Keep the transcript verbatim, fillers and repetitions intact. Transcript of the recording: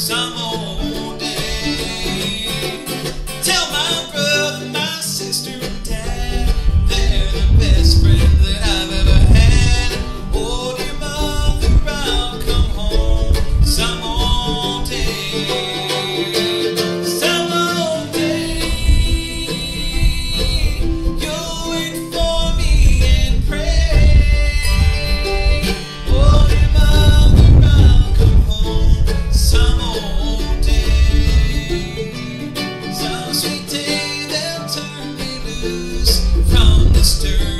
some old day. Tell my brother, my sister, and dad, they're the best friends that I've ever had. Oh, dear mother, I'll come home some old day. Some old day, you'll wait for me and pray. Oh, dear mother, I'll come home some old day. Some sweet day they'll turn me loose from the stern.